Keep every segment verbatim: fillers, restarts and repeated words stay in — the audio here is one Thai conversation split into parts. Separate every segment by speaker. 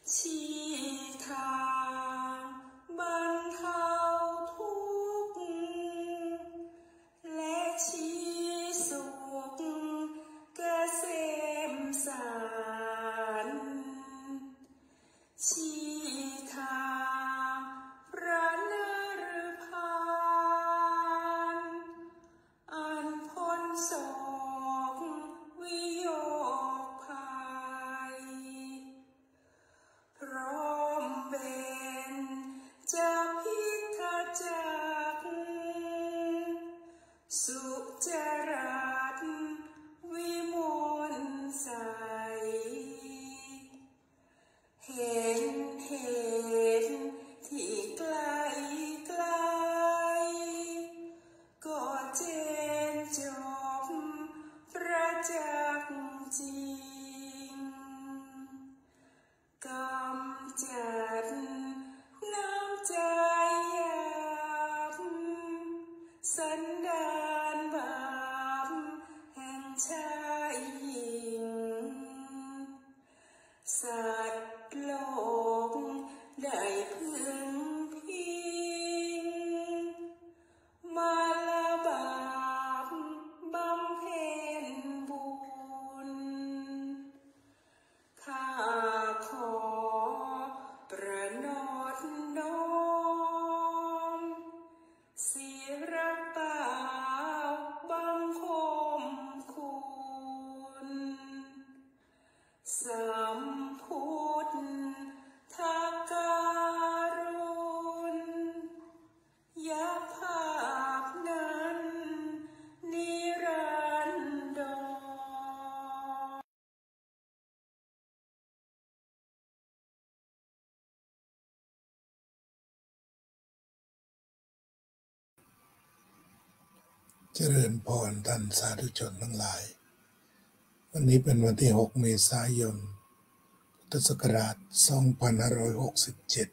Speaker 1: ชี้ทางบรรเทาทุกข์และชี้สุขเกษมสารชี้ทางพระนฤพานอันพ้นโศกวิโยคภัยพร้อมเป็นจะพิทักษ์จักสุจรัตวิมลใสเห็นเหตุที่ไกลไกลก็เจนจบประจักษ์จริงกำจัดน้ำใจหยาบสันดานบาปแห่งชายหญิงสัตว์โลกได้พึงพิงมาละบาปบำเพ็ญบุญข้าขอประนอบน้อมศิระเปล่าบังคมคุณสัมพุทธการุณยภาพนั้นนิรันดร
Speaker 2: เจริญพรท่านสาธุชนทั้งหลายวันนี้เป็นวันที่หกเมษายนพุทธศักราชสองพันห้าร้อยหกสิบเจ็ด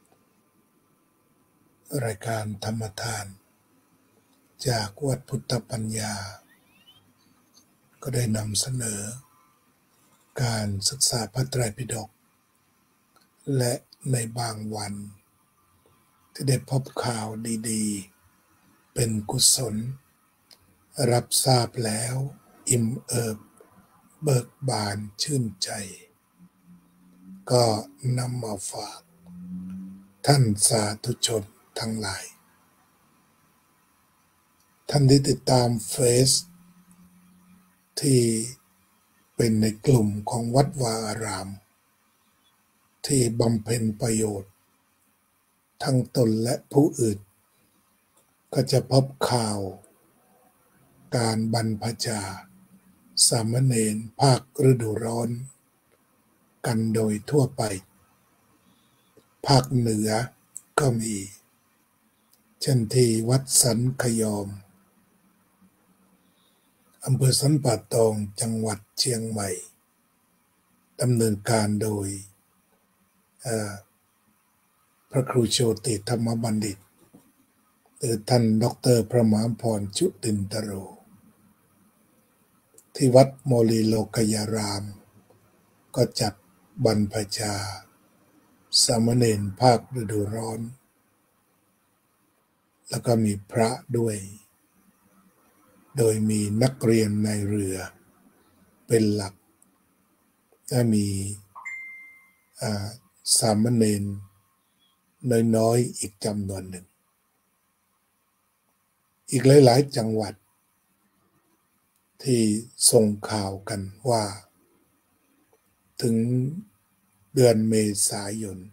Speaker 2: รายการธรรมทานจากวัดพุทธปัญญาก็ได้นำเสนอการศึกษาพระไตรปิฎกและในบางวันที่ได้พบข่าวดีๆเป็นกุศลรับทราบแล้วอิ่มเอิบเบิกบานชื่นใจก็นำมาฝากท่านสาธุชนทั้งหลายท่านที่ติดตามเฟซที่เป็นในกลุ่มของวัดวาอารามที่บำเพ็ญประโยชน์ทั้งตนและผู้อื่นก็จะพบข่าวการบรรพชาสามเณรภาคฤดูร้อนกันโดยทั่วไปภาคเหนือก็มีเช่นที่วัดสันขยอมอำเภอสันป่าตองจังหวัดเชียงใหม่ดำเนินการโดยพระครูโชติธรรมบัณฑิตหรือท่านดร.พระมหาพรชุตินตโรที่วัดโมลีโลกยารามก็จัดบรรพชาสามเณรภาคฤดูร้อนแล้วก็มีพระด้วยโดยมีนักเรียนในเรือเป็นหลักและมีสามเณรน้อยๆอีกจำนวนหนึ่งอีกหลายๆจังหวัดที่ส่งข่าวกันว่าถึงเดือนเมษายน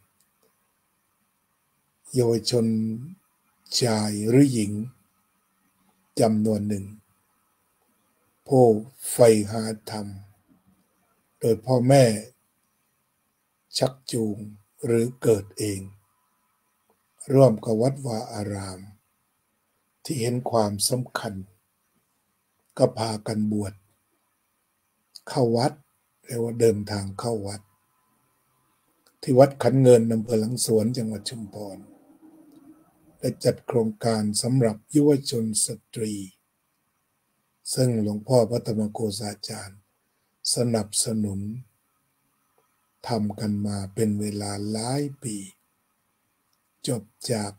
Speaker 2: เยาวชนชายหรือหญิงจำนวนหนึ่งผู้ใฝ่หาธรรมโดยพ่อแม่ชักจูงหรือเกิดเองร่วมกับวัดวาอารามที่เห็นความสำคัญก็พากันบวชเข้าวัดเรียกว่าเดินทางเข้าวัดที่วัดขันเงินอำเภอหลังสวนจังหวัดชุมพรได้จัดโครงการสำหรับยุวชนสตรีซึ่งหลวงพ่อพระธรรมโกษาจารย์สนับสนุนทำกันมาเป็นเวลาหลายปีจบจาก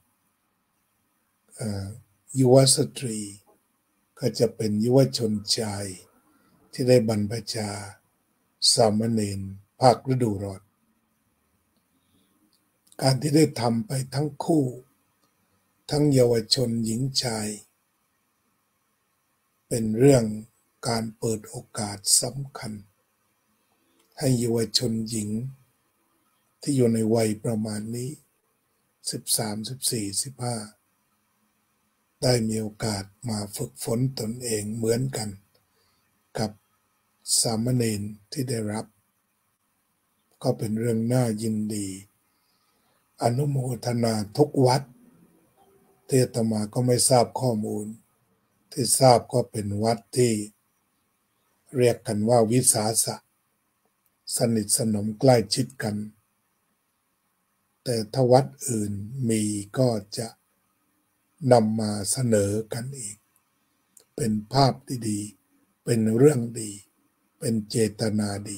Speaker 2: ยุวสตรีก็จะเป็นยุวชนชายที่ได้บรรพชาสามเณรภาคฤดูร้อนการที่ได้ทำไปทั้งคู่ทั้งเยาวชนหญิงชายเป็นเรื่องการเปิดโอกาสสำคัญให้เยาวชนหญิงที่อยู่ในวัยประมาณนี้สิบสาม สิบสี่ สิบห้าได้มีโอกาสมาฝึกฝนตนเองเหมือนกันกับสามเณรที่ได้รับก็เป็นเรื่องน่ายินดีอนุโมทนาทุกวัดที่อาตมาก็ไม่ทราบข้อมูลที่ทราบก็เป็นวัดที่เรียกกันว่าวิสาสะสนิทสนมใกล้ชิดกันแต่ถ้าวัดอื่นมีก็จะนำมาเสนอกันอีกเป็นภาพที่ดีเป็นเรื่องดีเป็นเจตนาดี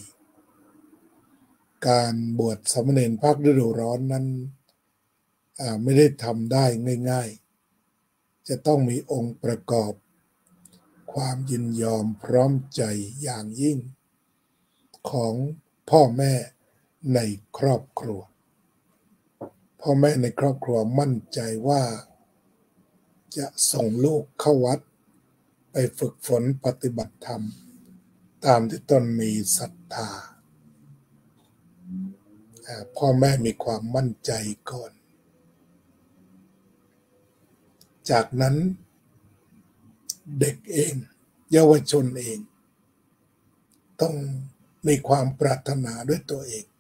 Speaker 2: การบวชสามเณรภาคฤดูร้อนนั้นไม่ได้ทำได้ง่ายๆจะต้องมีองค์ประกอบความยินยอมพร้อมใจอย่างยิ่งของพ่อแม่ในครอบครัวพ่อแม่ในครอบครัวมั่นใจว่าจะส่งลูกเข้าวัดไปฝึกฝนปฏิบัติธรรมตามที่ตนมีศรัทธาพ่อแม่มีความมั่นใจก่อนจากนั้นเด็กเองเยาวชนเองต้องมีความปรารถนาด้วยตัวเอง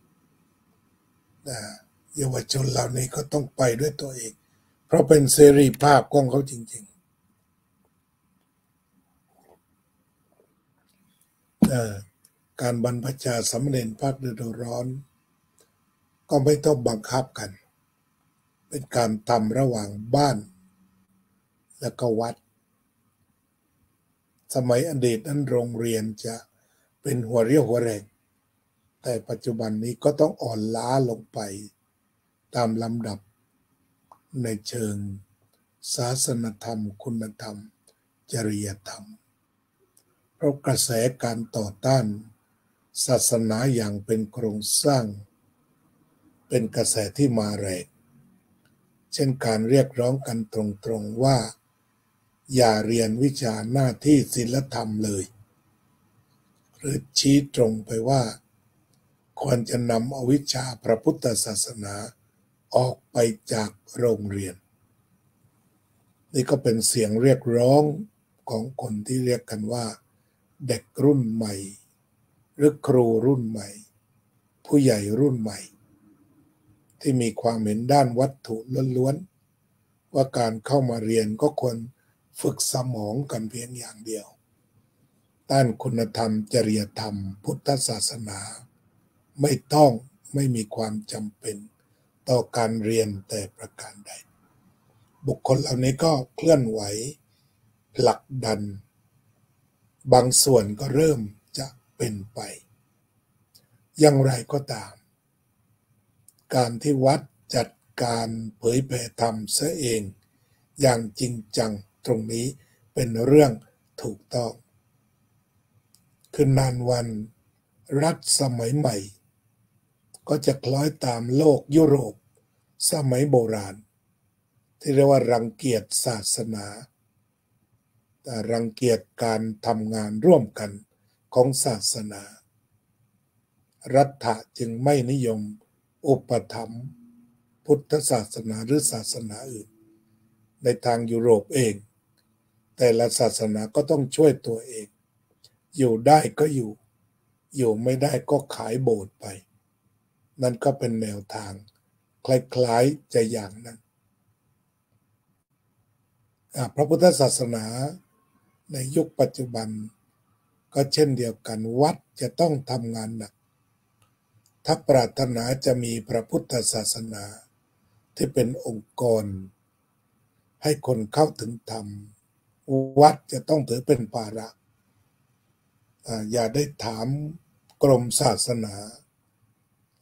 Speaker 2: เยาวชนเหล่านี้ก็ต้องไปด้วยตัวเองเพราะเป็นเสรีภาพของเขาจริงๆการบรรพชาสามเณรภาคฤดูร้อนก็ไม่ต้องบังคับกันเป็นการทำระหว่างบ้านและก็วัดสมัยอดีตนั้นโรงเรียนจะเป็นหัวเรี่ยวหัวแรงแต่ปัจจุบันนี้ก็ต้องอ่อนล้าลงไปตามลำดับในเชิงศาสนธรรมคุณธรรมจริยธรรมเพราะกระแสการต่อต้านศาสนาอย่างเป็นโครงสร้างเป็นกระแสที่มาแรงเช่นการเรียกร้องกันตรงๆว่าอย่าเรียนวิชาหน้าที่ศีลธรรมเลยหรือชี้ตรงไปว่าควรจะนำเอาวิชาพระพุทธศาสนาออกไปจากโรงเรียนนี่ก็เป็นเสียงเรียกร้องของคนที่เรียกกันว่าเด็กรุ่นใหม่หรือครูรุ่นใหม่ผู้ใหญ่รุ่นใหม่ที่มีความเห็นด้านวัตถุล้วนๆว่าการเข้ามาเรียนก็ควรฝึกสมองกันเพียงอย่างเดียวด้านคุณธรรมจริยธรรมพุทธศาสนาไม่ต้องไม่มีความจำเป็นต่อการเรียนแต่ประการใดบุคคลเหล่านี้ก็เคลื่อนไหวผลักดันบางส่วนก็เริ่มจะเป็นไปอย่างไรก็ตามการที่วัดจัดการเผยแผ่ธรรมเสียเองอย่างจริงจังตรงนี้เป็นเรื่องถูกต้องคือนานวันรัฐสมัยใหม่ก็จะคล้อยตามโลกยุโรปสมัยโบราณที่เรียกว่ารังเกียจศาสนาแต่รังเกียจการทำงานร่วมกันของศาสนารัฐะจึงไม่นิยมอุปถัมภ์พุทธศาสนาหรือศาสนาอื่นในทางยุโรปเองแต่ละศาสนาก็ต้องช่วยตัวเองอยู่ได้ก็อยู่อยู่ไม่ได้ก็ขายโบสถ์ไปนั่นก็เป็นแนวทางคล้ายๆจะอย่างนั้นพระพุทธศาสนาในยุคปัจจุบันก็เช่นเดียวกันวัดจะต้องทำงานหนักถ้าปรารถนาจะมีพระพุทธศาสนาที่เป็นองค์กรให้คนเข้าถึงธรรมวัดจะต้องถือเป็นภาระอย่าได้ถามกรมศาสนา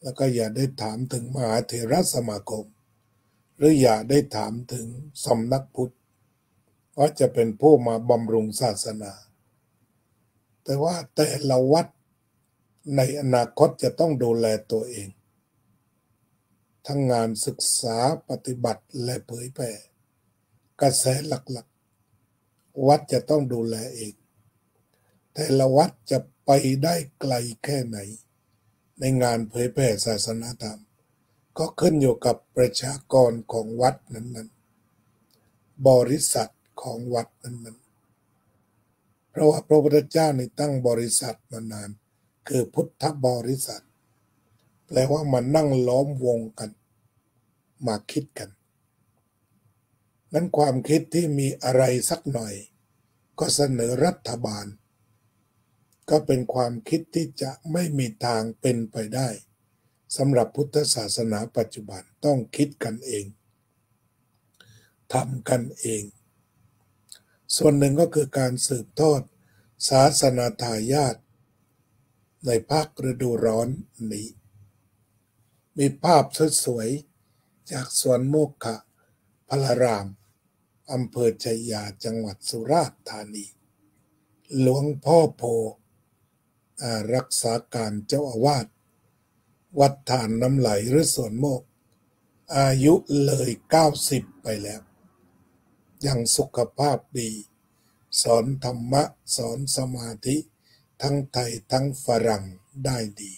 Speaker 2: แล้วก็อย่าได้ถามถึงมหาเถรสมาคมหรืออย่าได้ถามถึงสำนักพุทธว่าจะเป็นผู้มาบำรุงศาสนาแต่ว่าแต่ละวัดในอนาคตจะต้องดูแลตัวเองทั้งงานศึกษาปฏิบัติและเผยแผ่กระแสหลักๆวัดจะต้องดูแลเองแต่ละวัดจะไปได้ไกลแค่ไหนในงานเผยแผ่ศาสนาธรรมก็ขึ้นอยู่กับประชากรของวัดนั้นๆบริษัทของวัดนั้นๆเพราะว่าพระพุทธเจ้าในตั้งบริษัทมานานคือพุทธบริษัทแปลว่ามานั่งล้อมวงกันมาคิดกันนั้นความคิดที่มีอะไรสักหน่อยก็เสนอรัฐบาลก็เป็นความคิดที่จะไม่มีทางเป็นไปได้สำหรับพุทธศาสนาปัจจุบันต้องคิดกันเองทำกันเองส่วนหนึ่งก็คือการสืบทอดศาสนาทายาทในภาคฤดูร้อนนี้มีภาพสวยๆจากสวนโมกขพลารามอำเภอชัยยาจังหวัดสุราษฎร์ธานีหลวงพ่อโพรักษาการเจ้าอาวาสวัดฐานน้ำไหลหรือสวนโมกอายุเลยเก้าสิบไปแล้วยังสุขภาพดีสอนธรรมะสอนสมาธิทั้งไทยทั้งฝรั่งได้ดี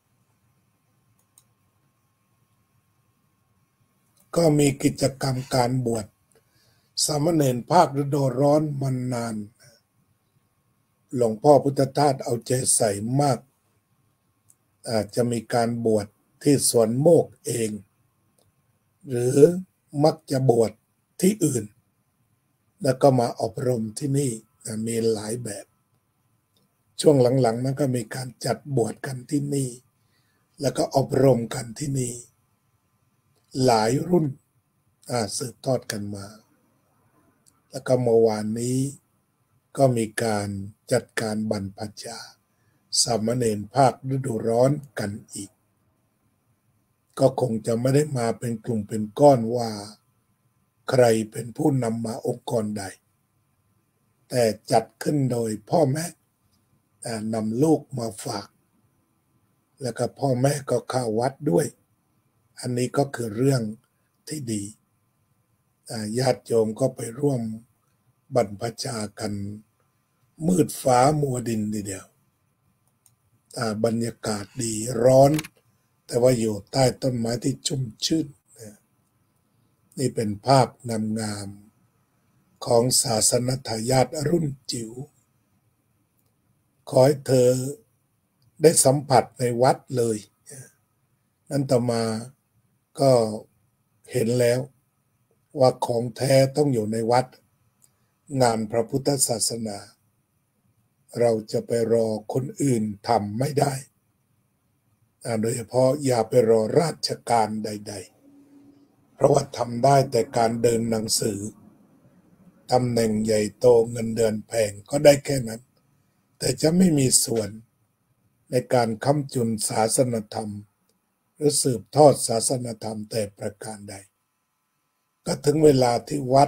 Speaker 2: ก็มีกิจกรรมการบวชสามเณรภาคฤดูร้อนมานานหลวงพ่อพุทธทาสเอาใจใส่มากอาจจะมีการบวชที่สวนโมกเองหรือมักจะบวชที่อื่นแล้วก็มาอบรมที่นี่มีหลายแบบช่วงหลังๆนั้นก็มีการจัดบวชกันที่นี่แล้วก็อบรมกันที่นี่หลายรุ่นสืบทอดกันมาแล้วก็เมื่อวานนี้ก็มีการจัดการบรรพชาสามเณรภาคฤดูร้อนกันอีกก็คงจะไม่ได้มาเป็นกลุ่มเป็นก้อนว่าใครเป็นผู้นำมาองค์กรใดแต่จัดขึ้นโดยพ่อแม่นำลูกมาฝากแล้วก็พ่อแม่ก็เข้าวัดด้วยอันนี้ก็คือเรื่องที่ดีญาติโยมก็ไปร่วมบรรพชากันมืดฟ้ามัวดินทีเดียวบรรยากาศดีร้อนแต่ว่าอยู่ใต้ต้นไม้ที่ชุ่มชื่นนี่เป็นภาพงามๆของศาสนทายาทรุ่นจิ๋วขอให้เธอได้สัมผัสในวัดเลยนั่นต่อมาก็เห็นแล้วว่าของแท้ต้องอยู่ในวัดงานพระพุทธศาสนาเราจะไปรอคนอื่นทำไม่ได้โดยเฉพาะอย่าไปรอราชการใดๆเพราะว่าทำได้แต่การเดินหนังสือตำแหน่งใหญ่โตเงินเดือนแพงก็ได้แค่นั้นแต่จะไม่มีส่วนในการค้ำจุนศาสนธรรมหรือสืบทอดศาสนธรรมแต่ประการใดก็ถึงเวลาที่วัด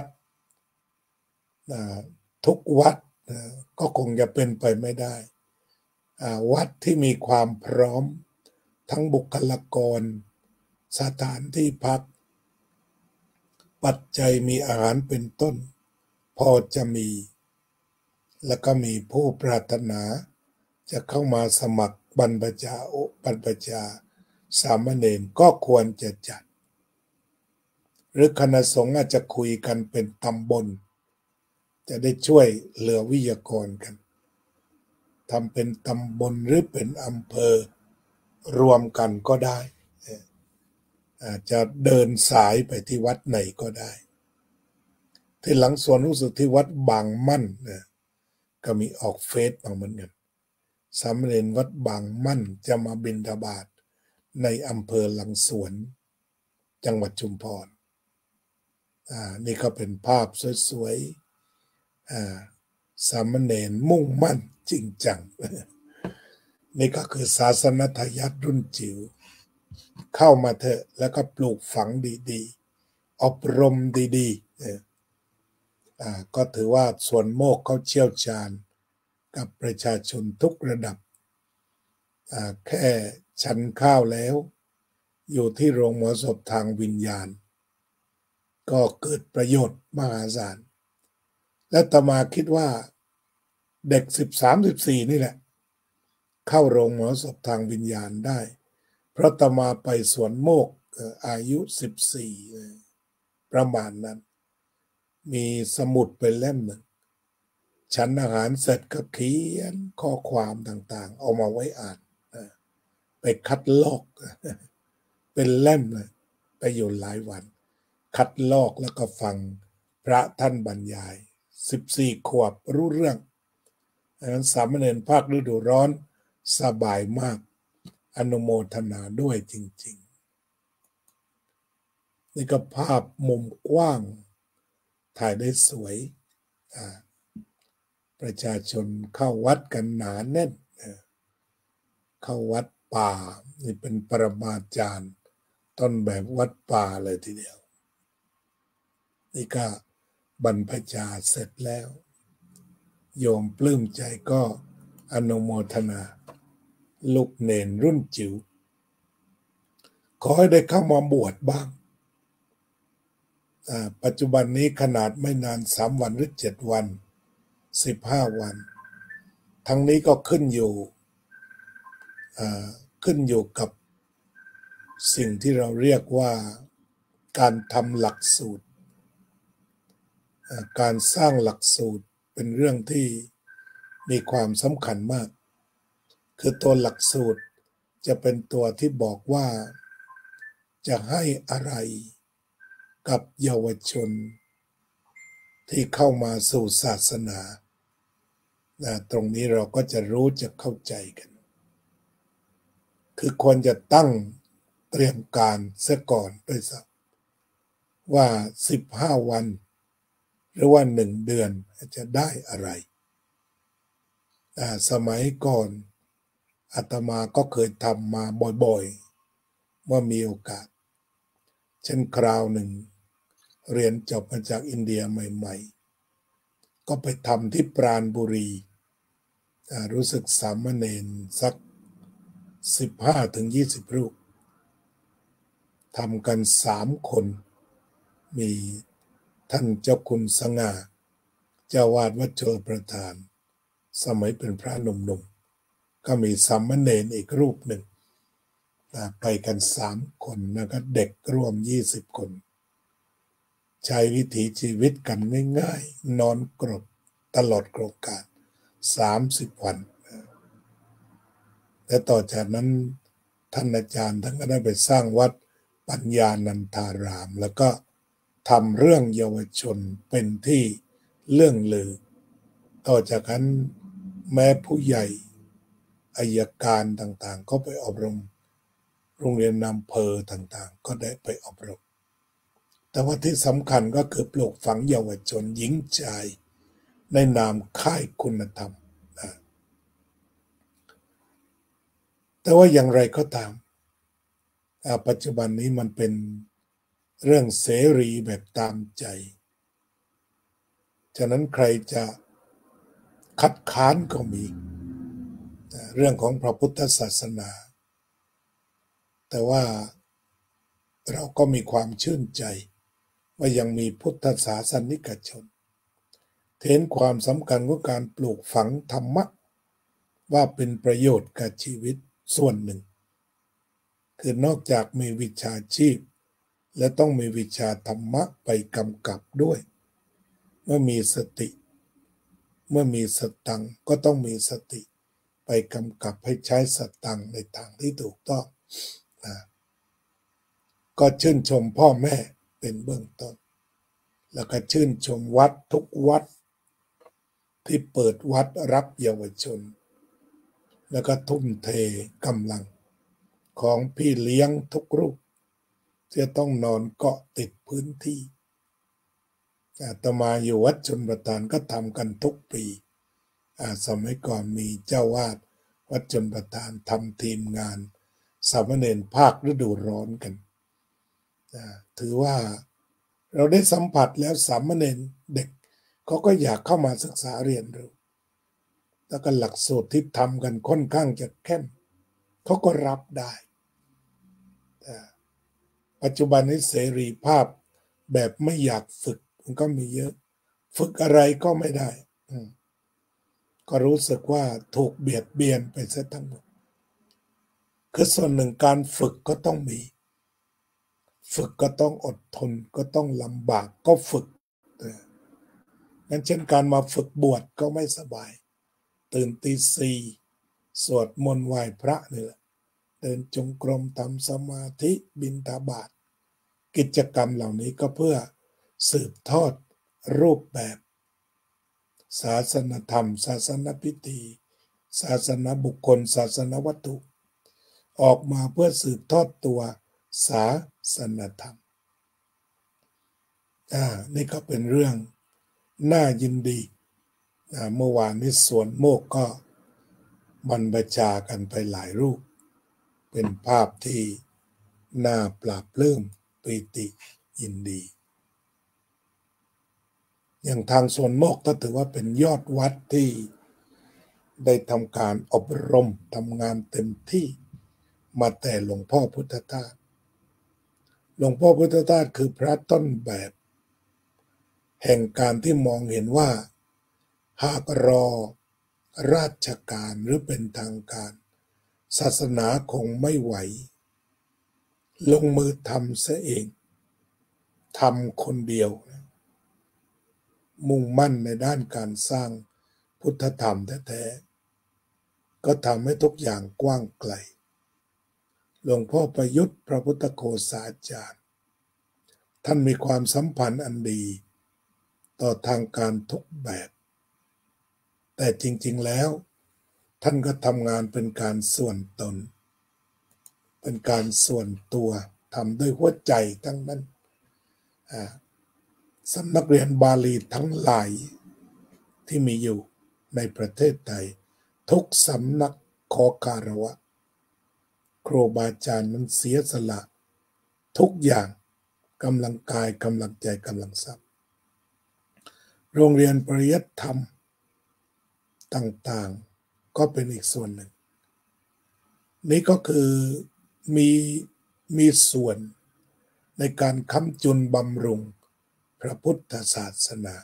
Speaker 2: ทุกวัดก็คงจะเป็นไปไม่ได้วัดที่มีความพร้อมทั้งบุคลากรสถานที่พักปัจจัยมีอาหารเป็นต้นพอจะมีแล้วก็มีผู้ปรารถนาจะเข้ามาสมัครบรรพชาบรรพชาสามเณรก็ควรจะจัดหรือคณะสงฆ์อาจจะคุยกันเป็นตำบลจะได้ช่วยเหลือวิทยากรกันทำเป็นตำบลหรือเป็นอำเภอรวมกันก็ได้อาจจะเดินสายไปที่วัดไหนก็ได้ที่หลังสวนรู้สึกที่วัดบางมั่นนะก็มีออกเฟซบางเหมือนกันสามเณรวัดบางมั่นจะมาบิณฑบาตในอำเภอหลังสวนจังหวัดชุมพรอ่านี่ก็เป็นภาพสวยๆอ่าสามเณรมุ่งมั่นจริงจังนี่ก็คือศาสนทายาทรุ่นจิ๋วเข้ามาเถอะแล้วก็ปลูกฝังดีๆอบรมดีๆเนี่ยอ่าก็ถือว่าสวนโมกเขาเชี่ยวชาญกับประชาชนทุกระดับอ่าแค่ฉันข้าวแล้วอยู่ที่โรงหมอศพทางวิญญาณก็เกิดประโยชน์มหาศาลและอาตมาคิดว่าเด็กสิบสามสิบสี่นี่แหละเข้าโรงหมอศพทางวิญญาณได้เพราะอาตมาไปสวนโมกอายุสิบสี่ประมาณนั้นมีสมุดเป็นเล่มหนึ่งฉันอาหารเสร็จก็เขียนข้อความต่างๆเอามาไว้อ่านไปคัดลอกเป็นเล่มเลยไปอยู่หลายวันคัดลอกแล้วก็ฟังพระท่านบรรยายสิบสี่ขวบรู้เรื่องดังนั้นสามเณรภาคฤดูร้อนสบายมากอนุโมทนาด้วยจริงๆนี่ก็ภาพมุมกว้างถ่ายได้สวยประชาชนเข้าวัดกันหนาแน่นเข้าวัดป่านี่เป็นปรมาจารย์ต้นแบบวัดป่าเลยทีเดียวนี่ก็บรรพชาเสร็จแล้วโยมปลื้มใจก็อนุโมทนาลูกเนนรุ่นจิ๋วขอให้ได้เข้ามาบวชบ้างปัจจุบันนี้ขนาดไม่นานสามวันหรือเจ็ดวันสิบห้าวันทั้งนี้ก็ขึ้นอยู่ขึ้นอยู่กับสิ่งที่เราเรียกว่าการทำหลักสูตรการสร้างหลักสูตรเป็นเรื่องที่มีความสำคัญมากคือตัวหลักสูตรจะเป็นตัวที่บอกว่าจะให้อะไรกับเยาวชนที่เข้ามาสู่ศาสนาตรงนี้เราก็จะรู้จะเข้าใจกันคือควรจะตั้งเตรียมการเสียก่อนด้วยซ้ำว่าสิบห้าวันหรือว่าหนึ่งเดือนจะได้อะไรสมัยก่อนอาตมาก็เคยทำมาบ่อยๆเมื่อมีโอกาสเช่นคราวหนึ่งเรียนจบมาจากอินเดียใหม่ๆก็ไปทำที่ปราณบุรีรู้สึกสามเณรสักสิบห้าถึงยี่สิบรูปทำกันสามคนมีท่านเจ้าคุณสง่าเจ้าวาดวัดชลประทานสมัยเป็นพระหนุ่มๆก็มีสามเณรอีกรูปหนึ่งไปกันสามคนแล้วก็เด็กร่วมยี่สิบคนใช้วิถีชีวิตกันง่ายๆนอนกรดตลอดโครงการสามสิบวันและต่อจากนั้นท่านอาจารย์ท่านก็ได้ไปสร้างวัดปัญญานันทารามแล้วก็ทำเรื่องเยาวชนเป็นที่เรื่องลือต่อจากนั้นแม้ผู้ใหญ่อัยการต่างๆก็ไปอบรมโรงเรียนอำเภอต่างๆก็ได้ไปอบรมแต่ว่าที่สำคัญก็คือปลูกฝังเยาวชนหญิงชายในนามค่ายคุณธรรมนะแต่ว่าอย่างไรก็ตามปัจจุบันนี้มันเป็นเรื่องเสรีแบบตามใจฉะนั้นใครจะคัดค้านก็มีเรื่องของพระพุทธศาสนาแต่ว่าเราก็มีความชื่นใจว่ายังมีพุทธศาสนิกชนเห็นความสำคัญของการปลูกฝังธรรมะว่าเป็นประโยชน์กับชีวิตส่วนหนึ่งคือนอกจากมีวิชาชีพและต้องมีวิชาธรรมะไปกำกับด้วยเมื่อมีสติเมื่อมีสตังก็ต้องมีสติไปกำกับให้ใช้สตังในทางที่ถูกต้องนะก็ชื่นชมพ่อแม่เป็นเบื้องต้นแล้วก็ชื่นชมวัดทุกวัดที่เปิดวัดรับเยาวชนแล้วก็ทุ่มเทกำลังของพี่เลี้ยงทุกรูปจะต้องนอนเกาะติดพื้นที่อาตมาอยู่วัดชลประทานก็ทำกันทุกปีสมัยก่อนมีเจ้าวาดวัดชลประทานทำทีมงานสามเณรภาคฤดูร้อนกันถือว่าเราได้สัมผัสแล้วสามเณรเด็กเขาก็อยากเข้ามาศึกษาเรียนรู้แล้วก็หลักสูตรที่ทำกันค่อนข้างจะเข้มเขาก็รับได้ปัจจุบันนี้เสรีภาพแบบไม่อยากฝึกมันก็มีเยอะฝึกอะไรก็ไม่ได้ก็รู้สึกว่าถูกเบียดเบียนไปซะทั้งหมดคือส่วนหนึ่งการฝึกก็ต้องมีฝึกก็ต้องอดทนก็ต้องลำบากก็ฝึกงั้นเช่นการมาฝึกบวชก็ไม่สบายตื่นตีสี่สวดมนต์ไหว้พระนี่แหละเดินจงกรมทำสมาธิบิณฑบาตกิจกรรมเหล่านี้ก็เพื่อสืบทอดรูปแบบศาสนธรรมศาสนพิธีศาสนบุคคลศาสนวัตถุออกมาเพื่อสืบทอดตัวศาสนธรรมอ่านี่ก็เป็นเรื่องน่ายินดีอ่าเมื่อวานนี้สวนโมกก็บรรพชากันไปหลายรูปเป็นภาพที่น่าปราบปลื้มปีติยินดีอย่างทางสวนโมกก็ถือว่าเป็นยอดวัดที่ได้ทำการอบรมทำงานเต็มที่มาแต่หลวงพ่อพุทธทาสหลวงพ่อพุทธทาสคือพระต้นแบบแห่งการที่มองเห็นว่าหากรอราชการหรือเป็นทางการศาสนาคงไม่ไหวลงมือทำเสียเองทำคนเดียวมุ่งมั่นในด้านการสร้างพุทธธรรมแท้ๆก็ทำให้ทุกอย่างกว้างไกลหลวงพ่อประยุทธ์พระพุทธโฆษาจารย์ท่านมีความสัมพันธ์อันดีต่อทางการทุกแบบแต่จริงๆแล้วท่านก็ทำงานเป็นการส่วนตนเป็นการส่วนตัวทำด้วยหัวใจทั้งนั้นสำนักเรียนบาลีทั้งหลายที่มีอยู่ในประเทศไทยทุกสำนักขอคารวะครูบาอาจารย์นั้นเสียสละทุกอย่างกำลังกายกำลังใจกำลังทรัพย์โรงเรียนปริยัติธรรมต่างๆก็เป็นอีกส่วนหนึ่งนี่ก็คือมีมีส่วนในการค้ำจุนบำรุงพระพุทธศาสนา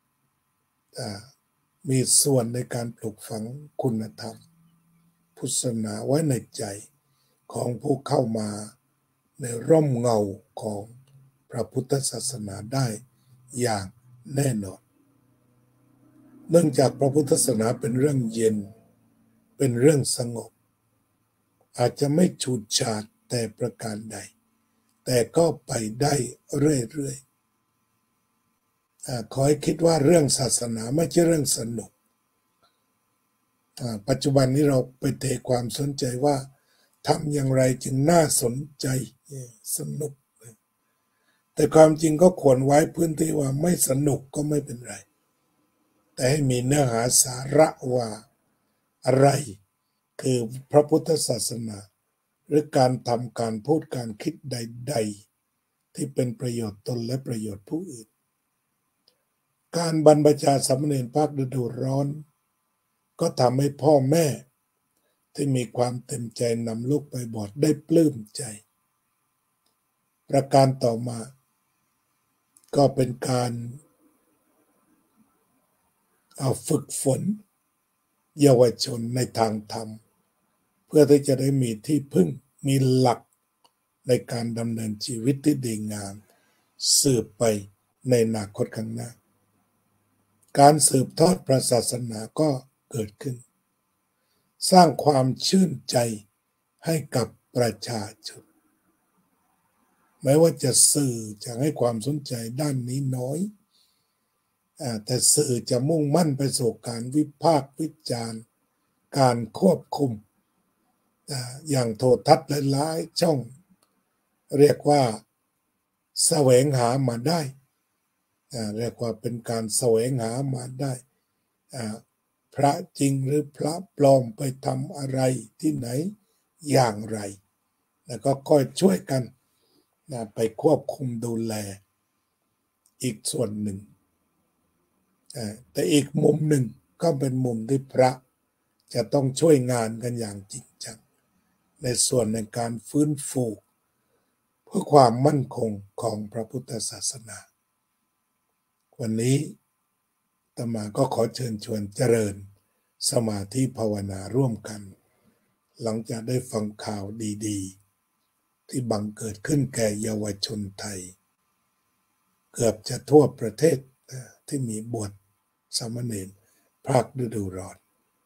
Speaker 2: มีส่วนในการปลูกฝังคุณธรรมพุทธศาสนาไว้ในใจของผู้เข้ามาในร่มเงาของพระพุทธศาสนาได้อย่างแน่นอนเนื่องจากพระพุทธศาสนาเป็นเรื่องเย็นเป็นเรื่องสงบอาจจะไม่ฉูดฉาดแต่ประการใดแต่ก็ไปได้เรื่อยๆขอให้คิดว่าเรื่องศาสนาไม่ใช่เรื่องสนุกปัจจุบันนี้เราไปเทความสนใจว่าทำอย่างไรจึงน่าสนใจสนุกแต่ความจริงก็ควรไว้พื้นที่ว่าไม่สนุกก็ไม่เป็นไรแต่ให้มีเนื้อหาสาระว่าอะไรคือพระพุทธศาสนาหรือการทำการพูดการคิดใดๆที่เป็นประโยชน์ตนและประโยชน์ผู้อื่นการบรรพชาสามเณรภาคฤดูร้อนก็ทำให้พ่อแม่ที่มีความเต็มใจนำลูกไปบวชได้ปลื้มใจประการต่อมาก็เป็นการเอาฝึกฝนเยาวชนในทางธรรมเพื่อที่จะได้มีที่พึ่งมีหลักในการดำเนินชีวิตที่ดีงามสืบไปในอนาคตข้างหน้าการสืบทอดพระศาสนาก็เกิดขึ้นสร้างความชื่นใจให้กับประชาชนแม้ว่าจะสื่อจะให้ความสนใจด้านนี้น้อยแต่สื่อจะมุ่งมั่นไปสู่การวิพากษ์วิจารณ์การควบคุมอย่างโทรทัศน์หลายๆช่องเรียกว่าแสวงหามาได้เรียกว่าเป็นการแสวงหามาได้พระจริงหรือพระปลอมไปทำอะไรที่ไหนอย่างไรแล้วก็ค่อยช่วยกันนะไปควบคุมดูแลอีกส่วนหนึ่งแต่อีกมุมหนึ่งก็เป็นมุมที่พระจะต้องช่วยงานกันอย่างจริงจังในส่วนในการฟื้นฟูเพื่อความมั่นคงของพระพุทธศาสนาวันนี้อาตมาก็ขอเชิญชวนเจริญสมาธิภาวนาร่วมกันหลังจากได้ฟังข่าวดีๆที่บังเกิดขึ้นแก่เยาวชนไทยเกือบจะทั่วประเทศที่มีบวชสามเณรภาคฤดูร้อน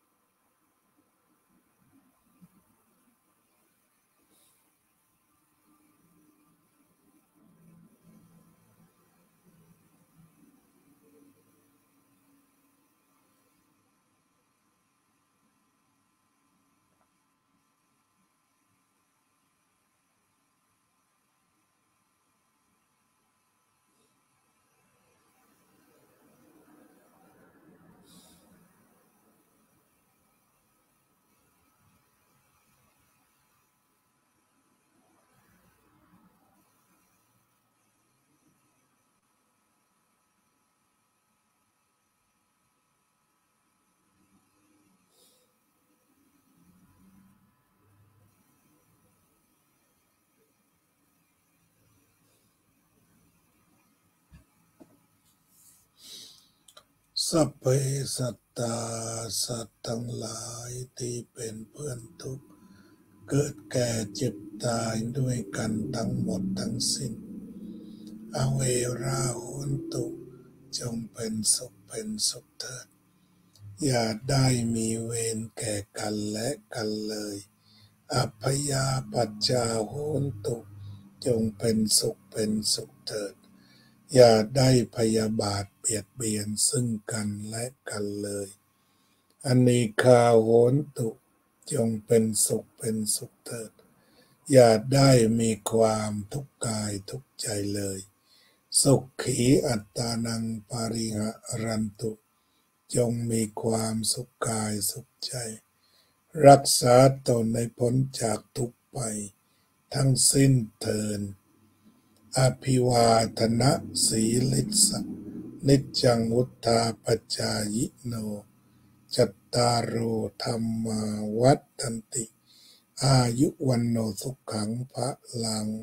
Speaker 2: สัพเพสัตตาสัตว์ทั้งหลายที่เป็นเพื่อนทุกข์เกิดแก่เจ็บตายด้วยกันทั้งหมดทั้งสิ้นอเวราโหนตุจงเป็นสุขเป็นสุขเถิดอย่าได้มีเวรแก่กันและกันเลยอัพยาปัจจาโหนตุจงเป็นสุขเป็นสุขเถิดอย่าได้พยาบาทเบียดเบียนซึ่งกันและกันเลยอนีฆาโหนตุจงเป็นสุขเป็นสุขเถิดอย่าได้มีความทุกข์กายทุกข์ใจเลยสุขีอัตตานังปาริหะรันตุจงมีความสุขกายสุขใจรักษาตนในพ้นจากทุกข์ไปทั้งสิ้นเถิดอภิวาทนะสีลิสะนิจจังวุธาปจายโนจัตตารโอธรรมาวัฏันติอายุวันโนสุขังพะลัง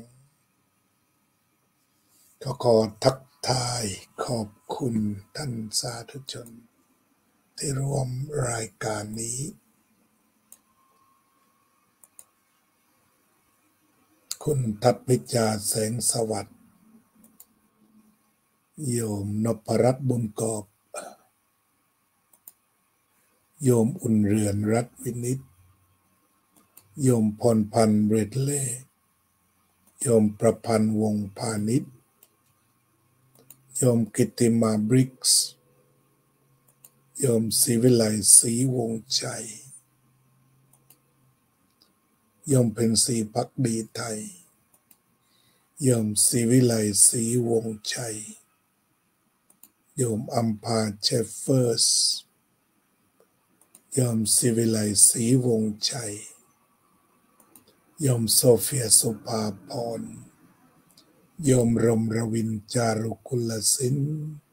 Speaker 2: ก็ขอทักทายขอบคุณท่านสาธุชนที่ร่วมรายการนี้คุณทัพพิจาแสงสวัสดิ์โยมนพรัตน์บุญกอบโยมอุ่นเรือนรัตน์วินิจโยมพรพันธ์เรดเล่โยมประพันธ์วงพาณิชย์โยมกิติมาบริกส์โยมศิวิไลศรีวงใจโยมเพ็ญศรีภักดีไทยโยมศิวิไลศรีวงใจโยมอัมพาเจฟเฟอร์สโยมศิวิไลศรีวงใจโยมโซเฟียสุภาพรโยมรมรวินจารุกุลสิน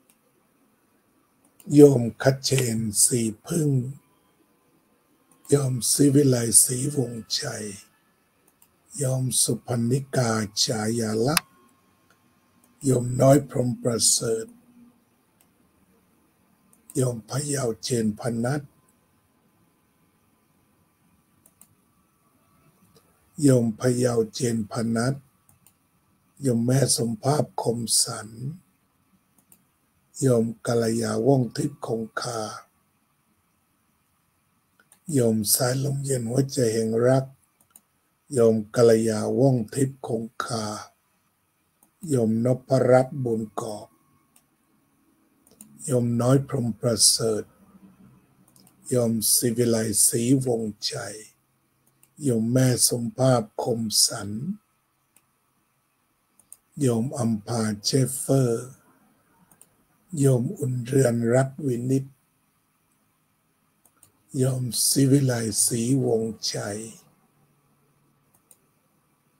Speaker 2: โยมคัจเชนสีพึ่งโยมศิวิไลศรีวงใจโยมสุพรรณิกาฉายาลักษณ์โยมน้อยพรหมประเสริฐโยมพะเยาเจนพนัสโยมพะเยาเจนพนัสโยมแม่สมภาพคมสันโยมกัลยาว่องทิพย์คงคาโยมสายลมเย็นหัวใจแห่งรักโยมกัลยาว่องทิพย์คงคาโยมนพรัตน์บุญกอบโยมน้อยพรหมประเสริฐโยมศิวิไลศรีวงใจโยมแม่สมภาพคมสันโยมอัมพาเจฟเฟอร์โยมอุ่นเรือนรัตน์วินิจโยมศิวิไลศรีวงใจ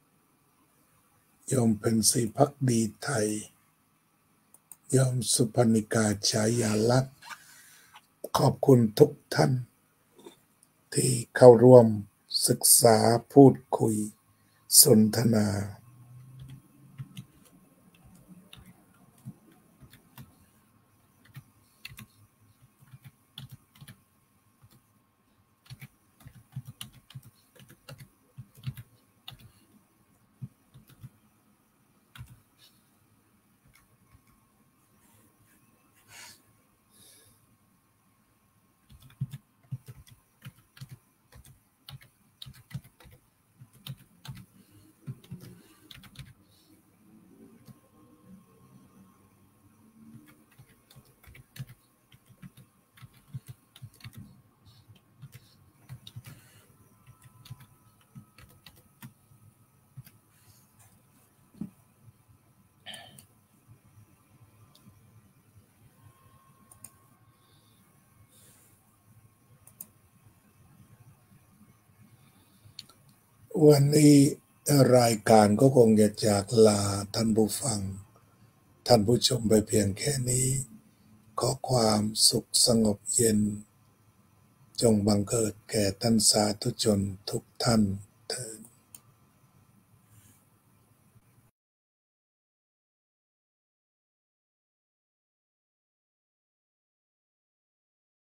Speaker 2: โยมเพ็ญศรีภักดีไทยโยมสุพรรณิกาฉายาลักษณ์ขอบคุณทุกท่านที่เข้าร่วมศึกษาพูดคุยสนทนาวันนี้รายการก็คงจะจากลาท่านผู้ฟังท่านผู้ชมไปเพียงแค่นี้ขอความสุขสงบเย็นจงบังเกิดแก่ท่านสาธุชนทุกท่านเถิด